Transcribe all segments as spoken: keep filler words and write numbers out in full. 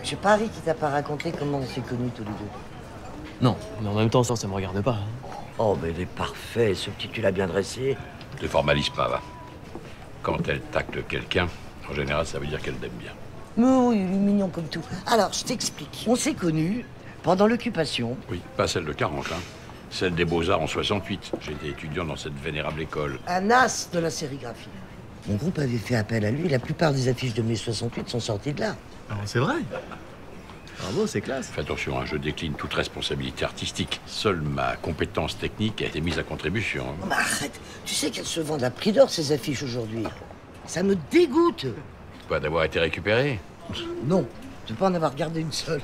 Je parie qu'il t'a pas raconté comment on s'est connus tous les deux. Non, mais en même temps, ça, ça me regarde pas. Hein. Oh, mais il est parfait, ce petit cul l'a bien dressé. Ne formalise pas, va. Quand elle tacte quelqu'un, en général, ça veut dire qu'elle t'aime bien. Mais oui, il est mignon comme tout. Alors, je t'explique. On s'est connus pendant l'occupation. Oui, pas celle de quarante, hein. Celle des Beaux-Arts en soixante-huit. J'étais étudiant dans cette vénérable école. Un as de la sérigraphie. Mon groupe avait fait appel à lui. La plupart des affiches de mai soixante-huit sont sorties de là. Ah, c'est vrai. Bravo, c'est classe. Fais attention, hein, je décline toute responsabilité artistique. Seule ma compétence technique a été mise à contribution. Oh, mais arrête. Tu sais qu'elles se vendent à prix d'or, ces affiches, aujourd'hui. Ça me dégoûte. Pas d'avoir été récupéré. Non, de pas en avoir gardé une seule.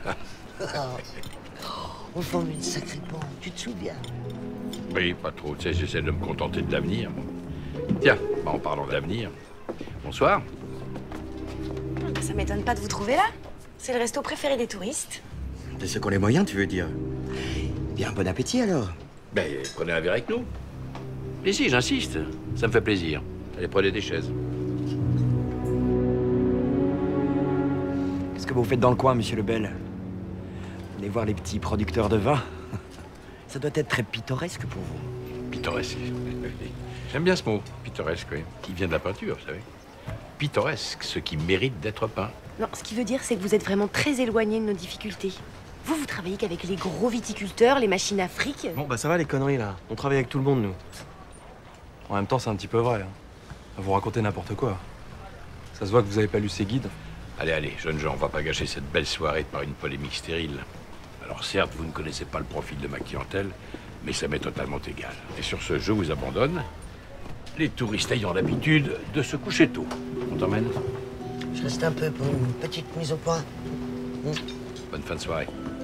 On forme une sacrée bande, tu te souviens? Oui, pas trop. Tu sais, j'essaie de me contenter de l'avenir. Tiens, bah, en parlant d'avenir. Bonsoir. Ça m'étonne pas de vous trouver là. C'est le resto préféré des touristes. De ceux qui ont les moyens, tu veux dire? Bien, bon appétit alors. Ben, prenez un verre avec nous. Mais si, j'insiste. Ça me fait plaisir. Allez, prenez des chaises. Qu'est-ce que vous faites dans le coin, monsieur Lebel? Venez voir les petits producteurs de vin. Ça doit être très pittoresque pour vous. Pittoresque. J'aime bien ce mot, pittoresque, oui. Qui vient de la peinture, vous savez. Pittoresque, ce qui mérite d'être peint. Non, ce qui veut dire, c'est que vous êtes vraiment très éloigné de nos difficultés. Vous, vous travaillez qu'avec les gros viticulteurs, les machines à fric. Bon, bah ça va les conneries là. On travaille avec tout le monde, nous. En même temps, c'est un petit peu vrai. Hein. Vous racontez n'importe quoi. Ça se voit que vous avez pas lu ces guides. Allez, allez, jeunes gens, on va pas gâcher cette belle soirée par une polémique stérile. Alors certes, vous ne connaissez pas le profil de ma clientèle, mais ça m'est totalement égal. Et sur ce, je vous abandonne. Les touristes ayant l'habitude de se coucher tôt. On t'emmène? Je reste un peu pour une petite mise au point. Bonne fin de soirée.